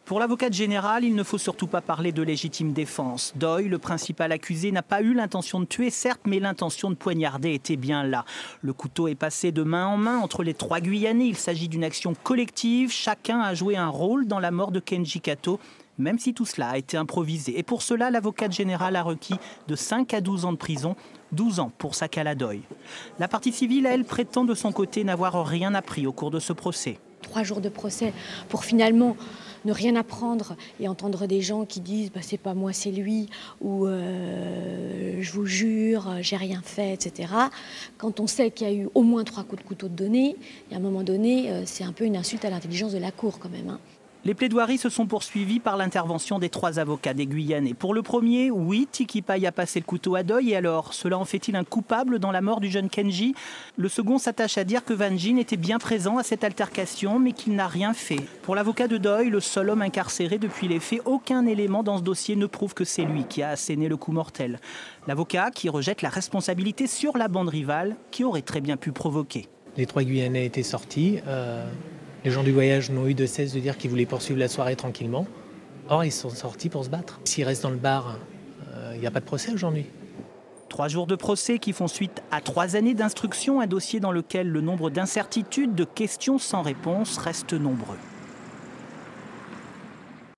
Pour l'avocate générale, il ne faut surtout pas parler de légitime défense. Doyle, le principal accusé, n'a pas eu l'intention de tuer, certes, mais l'intention de poignarder était bien là. Le couteau est passé de main en main entre les 3 Guyanais. Il s'agit d'une action collective. Chacun a joué un rôle dans la mort de Kenji Kato, même si tout cela a été improvisé. Et pour cela, l'avocate générale a requis de 5 à 12 ans de prison, 12 ans pour Sakala Doyle. La partie civile, elle, prétend de son côté n'avoir rien appris au cours de ce procès. 3 jours de procès pour finalement ne rien apprendre et entendre des gens qui disent c'est pas moi, c'est lui, ou je vous jure, j'ai rien fait, etc. Quand on sait qu'il y a eu au moins 3 coups de couteau de donnés, et à un moment donné, c'est un peu une insulte à l'intelligence de la cour quand même. Les plaidoiries se sont poursuivies par l'intervention des 3 avocats des Guyanais. Pour le premier, oui, Tiki Pai a passé le couteau à Doyle. Et alors, cela en fait-il un coupable dans la mort du jeune Kenji? Le second s'attache à dire que Van Jin était bien présent à cette altercation, mais qu'il n'a rien fait. Pour l'avocat de Doyle, le seul homme incarcéré depuis les faits, aucun élément dans ce dossier ne prouve que c'est lui qui a asséné le coup mortel. L'avocat qui rejette la responsabilité sur la bande rivale qui aurait très bien pu provoquer. Les 3 Guyanais étaient sortis. Les gens du voyage n'ont eu de cesse de dire qu'ils voulaient poursuivre la soirée tranquillement. Or, ils sont sortis pour se battre. S'ils restent dans le bar, il n'y a pas de procès aujourd'hui. 3 jours de procès qui font suite à 3 années d'instruction, un dossier dans lequel le nombre d'incertitudes, de questions sans réponse reste nombreux.